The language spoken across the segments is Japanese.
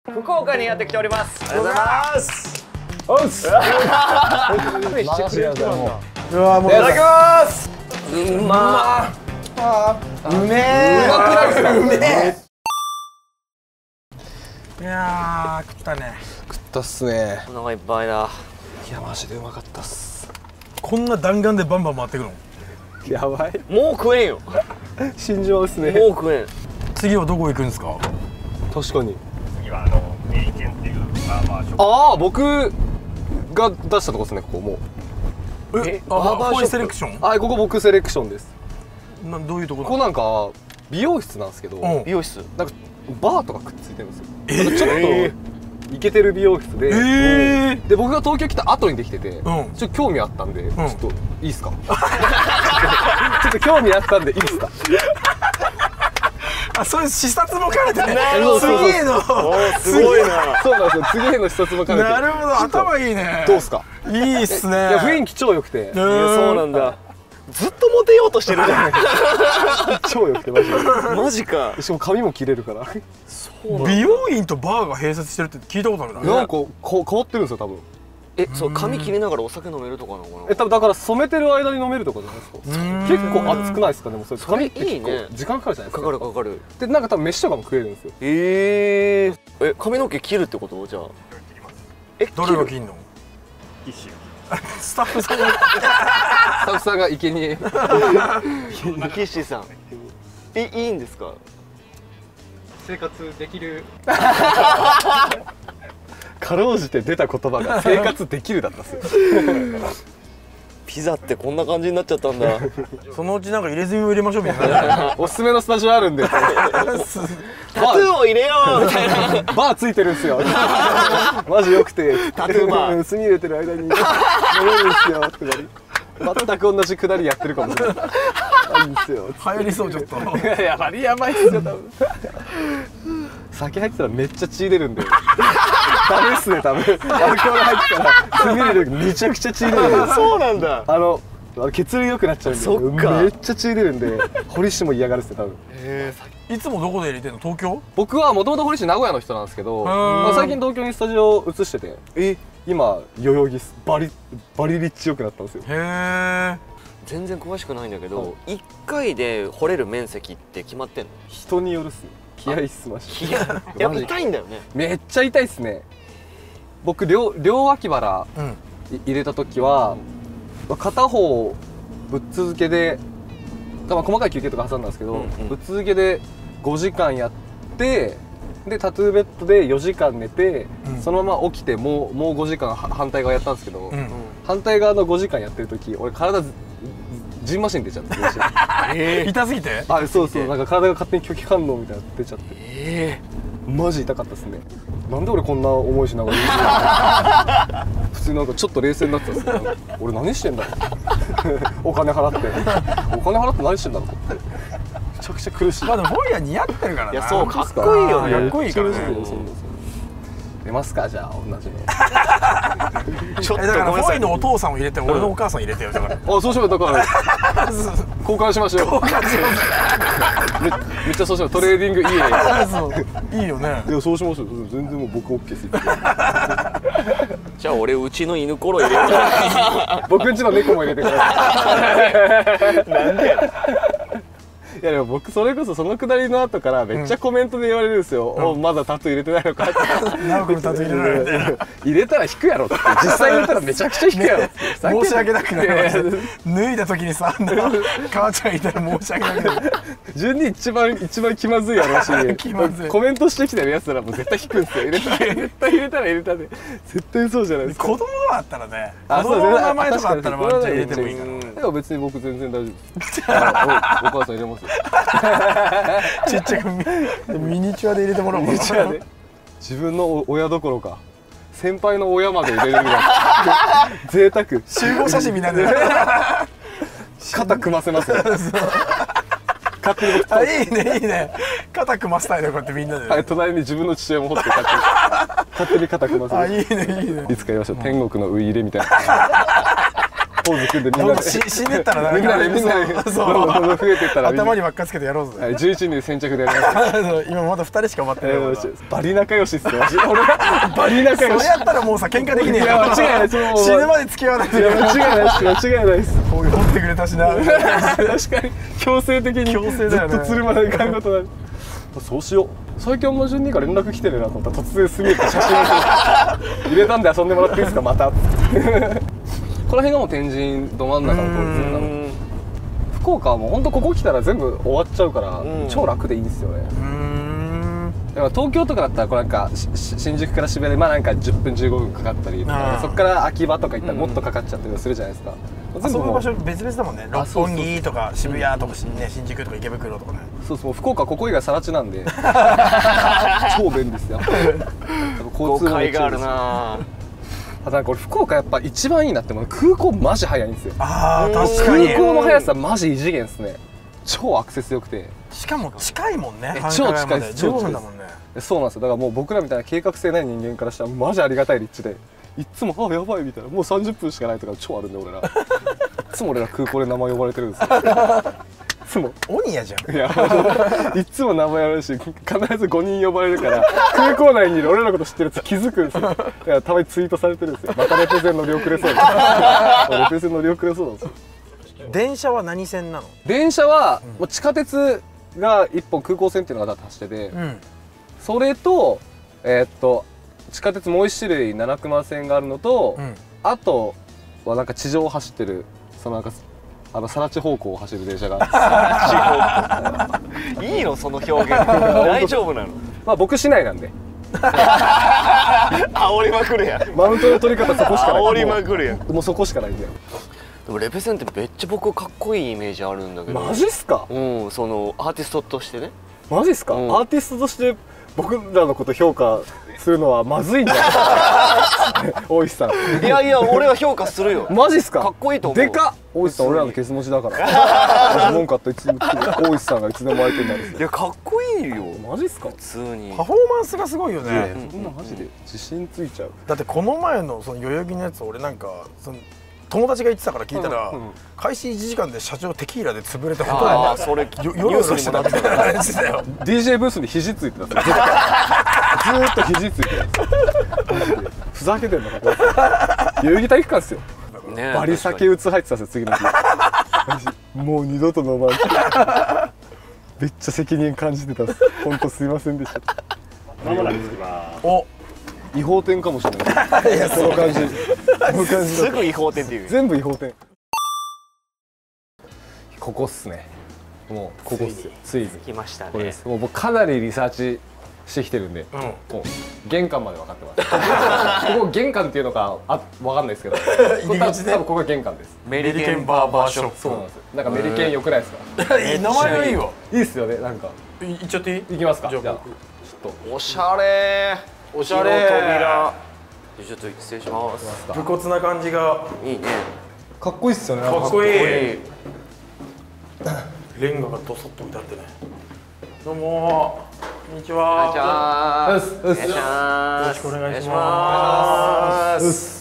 福岡にやってきております。ありがとうございます。 おっす。 うわ、もういただきます。うまー。うめえ。うまくないですか？うめえ。 いやー、食ったね。 食ったっすね。 お腹いっぱいだ。 いやマジでうまかったっす。 こんな弾丸でバンバン回ってくの？ やばい。 もう食えんよ。 心情ですね。 もう食えん。 次はどこ行くんですか？ 確かに。 次は名店っていうああ、僕が出したとこですね、ここもう。 バーバーセレクション？ あ、ここ僕セレクションです。 どういうところ？ ここなんか美容室なんですけど、 美容室なんかバーとかくっついてるんですよ。なんかちょっとイケてる美容室で、で僕が東京来た後にできてて、ちょっと興味あったんで、ちょっといいっすか？ちょっと興味あったんでいいっすか？ あ、そういう視察も兼ねてね。 次への。 すごいな。 そうなんですよ。次への視察も兼ねて。 なるほど、頭いいね。 どうっすか？ いいっすね。 いや雰囲気超良くて。 そうなんだ。ずっとモテようとしてるじゃん。 超良くてマジで。 マジか。 しかも髪も切れるから。 美容院とバーが併設してるって聞いたことあるな。 なんか変わってるんですよ多分。 そう髪切りながらお酒飲めるとかなのかな。 多分だから染めてる間に飲めるとかじゃないですか。結構熱くないですか？でもそれ髪っていいね。 時間かかるじゃないですか。 かかるかかる。 でなんか多分飯とかも食えるんですよ。 髪の毛切るってこと？じゃあどれが切んの？スタッフさんがスタッフさんが生贄。 キッシーさんいいんですか？ 生活できる。 かろうじて出た言葉が生活できるだったっすよ。 ピザってこんな感じになっちゃったんだ。 そのうちなんか入れ墨も入れましょうみたいな。 おすすめのスタジオあるんで。 タトゥーを入れようみたいな。 バーついてるんですよ。マジ良くて。 タトゥーバー。 炭入れてる間に飲めるんですよ。とか全く同じくだりやってるかもしれない。いいんですよ。 流行りそうちょっと。 やばいやばいっすよ多分。酒入ってたらめっちゃ血出るんで。ダメっすね多分。アルコール入ってたら炭入れる時めちゃくちゃ血出るんで。 そうなんだ。 血流良くなっちゃうんで。 そっか。 めっちゃ血出るんで。堀市も嫌がるっすね多分。 いつもどこで入れてんの？東京？ 僕はもともと堀市名古屋の人なんですけど、最近東京にスタジオ移してて、今代々木バリ立地良くなったんですよ。 へえ。 全然詳しくないんだけど、1回で掘れる面積って決まってんの？ 人によるっすね。気合いっすまし。 やっぱ痛いんだよね。 めっちゃ痛いっすね。僕両脇腹入れた時は片方ぶっ続けで、細かい休憩とか挟んだんですけど、ぶっ続けで5時間やって、でタトゥーベッドで4時間寝て、そのまま起きてもう5時間反対側やったんですけど、反対側の5時間やってる時俺体ジンマシン出ちゃって。 痛すぎて？ そうそう、なんか体が勝手に拒否反応みたいなの出ちゃって。マジ痛かったですね。なんで俺こんな思いしながら普通なんかちょっと冷静になってたんですよ。俺何してんだろう。お金払って何してんだろう。めちゃくちゃ苦しい。 まあでもホイヤ似合ってるからな。 いやそうかっこいいよね。 かっこいいからね。 出ますかじゃあ同じの。 ちょっとだからホイのお父さんを入れて俺のお母さん入れてよだから。 あ、そうしよう。だから交換しましょう。めっちゃそうしよう。トレーディングいいいいよね。 いやそうしましょう。全然もう僕 OK です。 じゃあ俺うちの犬コロ入れよう。 僕んちの猫も入れてください。なんで？いやでも僕それこそそのくだりの後からめっちゃコメントで言われるんですよ。おまだタトゥー入れてないのかって。 ナオ君のタトゥー入れられて入れたら引くやろって。実際入れたらめちゃくちゃ引くやろ。 申し訳なくなりました。脱いだ時にさ、母ちゃんいたら申し訳なくなる。 順に一番気まずいやろし、コメントしてきてるやつらも絶対引くんですよ。絶対入れたら入れたで。絶対そうじゃないですか。 子供だったらね。子供の名前とかあったらワンちゃん入れてもいいから。 でも別に僕全然大丈夫です。お母さん入れますよ。 ちっちゃくミニチュアで入れてもらおうかな。 自分の親どころか先輩の親まで入れれるぐらい贅沢。 集合写真みたいな。 肩組ませますよ。勝手に僕いいねいいね。肩組ませたいねこうやってみんなで。 はい、隣に自分の父親も掘って勝手に肩組ませる。 いいねいいね。 いつかやりましょう。天国のウイイレみたいな。 ポーズ組んでみんなで死んでったらみんなでそう増えてったら頭に輪っかつけてやろうぜ。 11人で先着でやります。 今まだ2人しか待ってないから。 バリ仲良しっすよ。俺バリ仲良し。 それやったらもうさ喧嘩できねえよ。 いや間違いないです。 死ぬまで付き合わないと。 いや間違いないです間違いないです。 こういう掘ってくれたしな。 確かに強制的に強制だよねずっと釣るまでいかんことになる。そうしよう。最近も順にから連絡来てるなと思ったら突然隅へ写真を入れたんで遊んでもらっていいですかまた。この辺がもう天神ど真ん中の通りなの。福岡はもう本当ここ来たら全部終わっちゃうから超楽でいいんですよね。だから東京とかだったらこうなんか新宿から渋谷でまあなんか10分15分かかったりとかそこから秋葉とか行ったらもっとかかっちゃったりするじゃないですか。 遊ぶ場所別々だもんね。六本木とか渋谷とかね新宿とか池袋とかね。 そうそう福岡ここ以外更地なんで超便利ですよ。 交通があるな。 あとなんか俺福岡やっぱ一番いいなって思う空港マジ早いんですよ。 ああ確かに。 空港の速さマジ異次元ですね。超アクセス良くてしかも近いもんね。 超近いです。 15分だもんね。 そうなんですよ。だからもう僕らみたいな計画性ない人間からしたらマジありがたい立地でいっつも「あやばい」みたいな「もう30分しかない」とか超あるんで俺らいつも俺ら空港で名前呼ばれてるんですよ。いつも鬼やじゃん。 いやいつも名前呼ばれるし必ず5人呼ばれるから空港内にいる俺らのこと知ってるやつ気づくんですよ。いやたまにツイートされてるんですよ。またレペゼン乗り遅れそうだレペゼン乗り遅れそうなんですよ。 電車は何線なの？ 電車はもう地下鉄が1本空港線っていうのが走ってて、それと地下鉄もう1種類七熊線があるのと、あとはなんか地上を走ってるそのなんか更地方向を走る電車がいいのその表現大丈夫なの？ まあ僕市内なんで煽りまくるやん。 マウントの取り方そこしかない。 煽りまくるやん。 もうそこしかないんだよ。 でもレペゼンってめっちゃ僕かっこいいイメージあるんだけど。 マジっすか？ うんそのアーティストとしてね。 マジっすか？アーティストとして僕らのこと評価するのはまずいんじゃない大石さん。 いやいや俺は評価するよ。 マジっすか？ かっこいいと思う。 でかっ。大石さん俺らのケツ持ちだから文化っていつでも大石さんがいつでも相手になるんですよ。 いやかっこいいよ。 マジっすか？ 普通にパフォーマンスがすごいよね。 そんなマジで自信ついちゃう。 だってこの前のその代々木のやつ俺なんかその友達が言ってたから聞いたら開始1時間で社長テキーラで潰れたことああそれ夜の人だみたいな話だよ。 DJ ブースに肘ついてたんですよ。ずーっと肘ついてる。ふざけてんのかこいつ。代々木体育館っすよ。バリ酒打つ入ってたんですよ次の日。もう二度と飲まん。めっちゃ責任感じてたんです。本当すいませんでした。 まもなく着きます。 お違法店かもしれない。いやその感じ。 すぐ違法店っていう。 全部違法店。ここっすね。もうここっすよ。ついに来ましたね。 これです。もう僕かなりリサーチしてきてるんで、もう玄関まで分かってます。ここ玄関っていうのか分かんないですけど、入り口で多分ここが玄関です。 メリケンバーバーショップ。 そうなんですよ。なんかメリケン良くないですか？ 名前がいいわ。 いいっすよね。なんかいっちゃっていい？ 行きますか。 じゃあちょっとおしゃれ。 おしゃれ。 扉。ちょっと失礼します。 武骨な感じがいいね。 かっこいいっすよね。 かっこいい。レンガがドソッと置いてあってね。どうもこんにちは。 お願いします。 よろしくお願いします。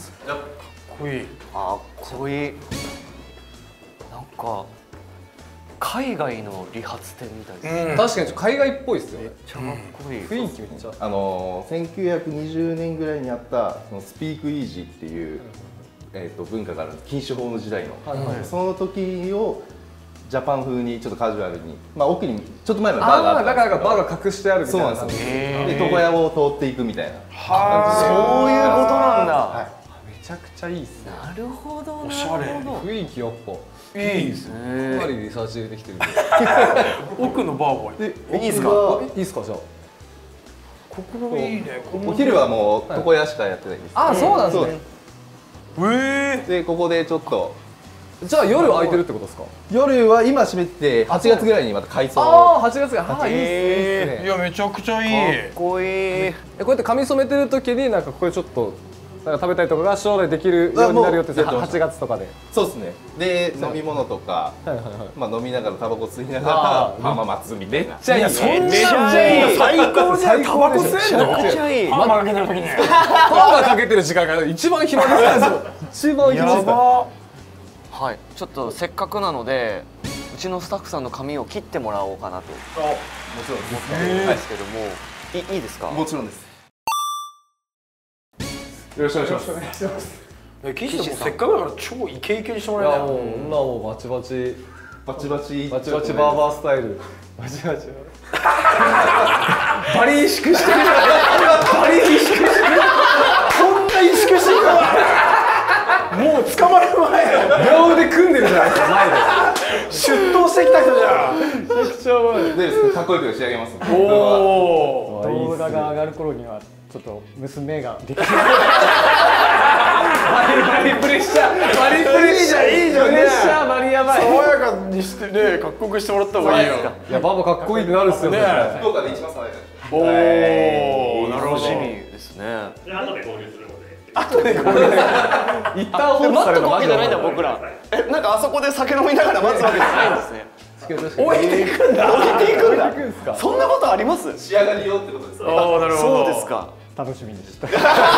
かっこいい。 かっこいい。なんか海外の理髪店みたいです。 確かに海外っぽいっすよね。 めっちゃかっこいい。 雰囲気めっちゃ。 1920年ぐらいにあったそのスピークイージーっていう、文化があるんです。禁酒法の時代の、その時をジャパン風にちょっとカジュアルに、まあ奥にちょっと前までバーがあったんですけど、 だからバーが隠してあるみたいな。 そうなんですよ。で床屋を通っていくみたいな。 そういうことなんだ。 めちゃくちゃいいっすね。 なるほど。 おしゃれ。 雰囲気やっぱいいですね。 かなりリサーチ入れてきてるんで。 奥のバーボーイ。 いいですか？いいですかじゃあ。 ここいいね。 お昼はもう床屋しかやってないんです。 あ、そうなんですね。 でここでちょっと。 じゃあ夜空いてるってことですか？ 夜は今閉めて8月ぐらいにまた改装。 ああ8月が。ああいいっすね。 いやめちゃくちゃいい。 かっこいい。 こうやって髪染めてる時になんかここでちょっとなんか食べたりとかが将来できるようになるよって8月とかで。 そうですね。で飲み物とか、まあ飲みながらタバコ吸いながら浜松みたいな。 じゃあそんなんじゃいい。最高じゃん。タバコ吸えんの？ めっちゃいい。 パーマかけてる時に。 パーマかけてる時間が一番暇ですよ。一番暇です。 はい、ちょっとせっかくなのでうちのスタッフさんの髪を切ってもらおうかなともちろん思ってるんですけども、いいですか？ もちろんです。よろしくお願いします。 岸さんもせっかくだから超イケイケにしてもらえない。 もう女もバチバチバチバチバチバチバーバースタイルバチバチバリ意識してるバリ意識してるこんな意識してるかもう捕まる前秒腕組んでるじゃないですか前で出頭してきた人じゃん。 めちゃくちゃうまいでかっこよく仕上げます。 おお。 動画が上がる頃にはちょっと娘ができる。 バリプレッシャーバリプレッシャーいいじゃんプレッシャーバリやばい。 爽やかにしてね、かっこよくしてもらった方がいいよ。 いやババかっこいいってなるっすよね。 福岡で一番爽やかです。 おお、なるほど。 楽しみですね。 で後で合流するので。 後でこれ一旦放置されるのマジでじゃないんだ僕ら。なんかあそこで酒飲みながら待つわけじゃないんですね。 置いていくんだ。 置いていくんだ。そんなことあります？ 仕上がりよってことです。 おお、なるほど。 そうですか。 楽しみにした。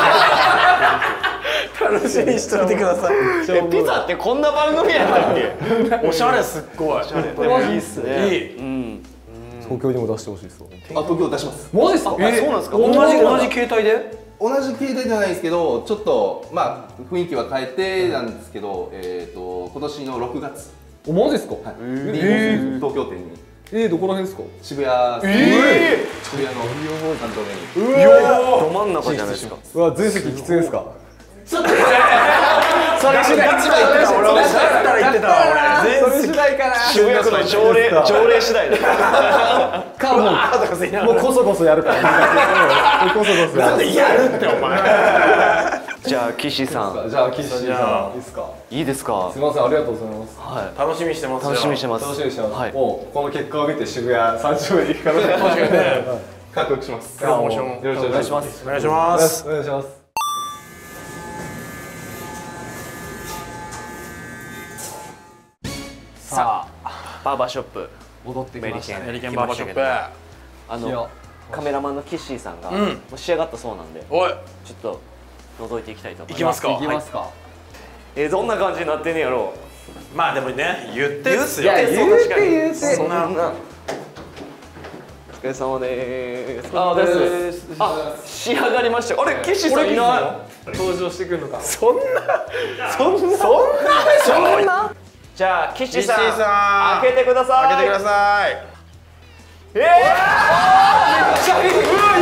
楽しみにしといてください。 ピザってこんな番組やったっけ？ おしゃれすっごい。 でもいいっすね。 いい。 うん。 東京にも出してほしいですよ。 東京出します。 マジっすか？ そうなんですか？ 同じ携帯で？ 同じ携帯じゃないですけど、ちょっとまあ雰囲気は変えてなんですけど、今年の6月、 マジっすか？ はい、東京店にどこら辺ですか？ 渋谷、渋谷の担当に。 ど真ん中じゃないですか。 うわ全席喫煙ですか？ それ次第。 俺だったら言ってたわ俺。 それ次第かな。 渋谷区の条例次第で。 もうこそこそやるから。こそこそなんでやるってお前。 じゃあ岸さん。 じゃあ岸さんいいですか？ いいですか？ すみませんありがとうございます。 は楽しみにしてますよ。 楽しみにしてます。 楽しみにしてます。 はい。 もうこの結果を見て渋谷3丁目に行くから。 確かにね。 かっこよくします。 プロモーションよろしくお願いします。 お願いします。 お願いします。 さあバーバーショップ戻ってきました。 メリケンバーバーショップ。 カメラマンのキッシーさんがもう仕上がったそうなんで、 おい。 ちょっと覗いていきたいと思います。 行きますか。 行きますか。 どんな感じになってんねやろう。 まあでもね、言ってっすよ。 言ってそんな。 お疲れ様でーす。あ、です。あ、仕上がりました。あれ、キッシーさんいない。 登場してくるのか。 そんな。 じゃあ、キッシーキッシーささん、 ん開けてください。 開けてください。 めっちゃいい。めっちゃいい。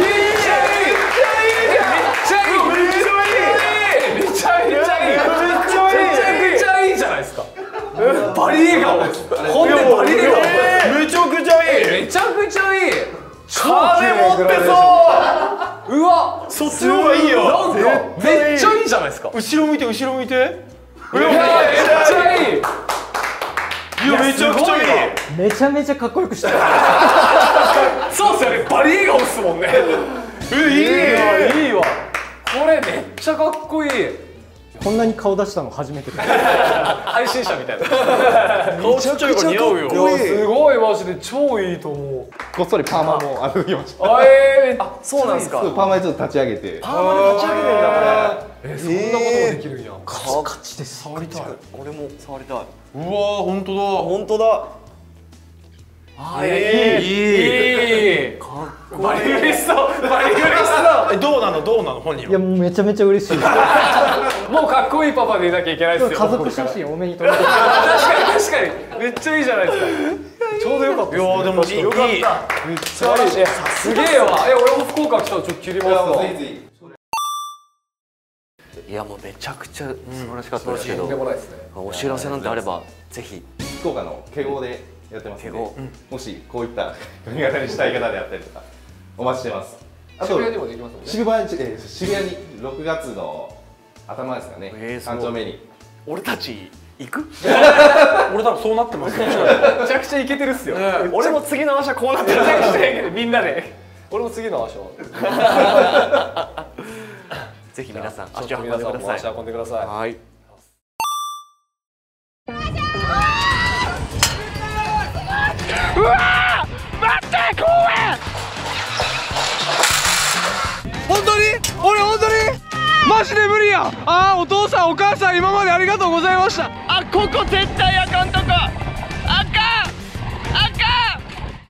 めちゃくちゃいいじゃないですか。バリ笑顔。ほんでバリ笑顔。 めちゃくちゃいい。 めちゃくちゃいい。 金持ってそう。 うわ、 そっちの方がいいよ。 なんかめっちゃいいじゃないですか。 後ろ向いて、後ろ向いて。 めっちゃいい。 いや、めちゃくちゃいい。 めちゃめちゃかっこよくした。 そうっすよね。バリ笑顔っすもんね。いいわ。これめっちゃかっこいい。 こんなに顔出したの初めてです。 配信者みたいな。 顔ちっちゃいから似合うよ。 いやすごいマジで超いいと思う。 こっそりパーマもあきました。 あ、 そうなんですか。 パーマでちょっと立ち上げて。 パーマで立ち上げるんだ、これ。 そんなこともできるんや。 カチカチです。触りたい。俺も触りたい。 うわー、本当だ。 本当だ。 いい。バリ嬉しそう。バリ嬉しそう。 どうなの本人いやもうめちゃめちゃ嬉しい。 もうかっこいいパパでいなきゃいけないですよ。 家族写真多めに撮られて。 確かにめっちゃいいじゃないですか。ちょうどよかったですね。 いやでもいい。 よかった。めっちゃいい。すげえわ。俺も福岡来たらちょっと切りますわ。 いやもうめちゃくちゃ素晴らしかったですけど、 とんでもないですね。 お知らせなんてあればぜひ。 福岡の敬語でやってますので、もしこういった髪型にしたい方であったりとかお待ちしてます。あと渋谷にもできますもんね。 渋谷に6月の頭ですかね、3丁目に。 俺たち行く？ 俺多分そうなってますよ。 めちゃくちゃイケてるっすよ。 俺も次の足はこうなってる。 みんなで。俺も次の足を。 ぜひ皆さん足を運んでください。 足運んでください。 はい。 うわー！待って、公園！本当に？俺本当に？マジで無理や。お父さんお母さん今までありがとうございました。 ここ絶対あかんとこ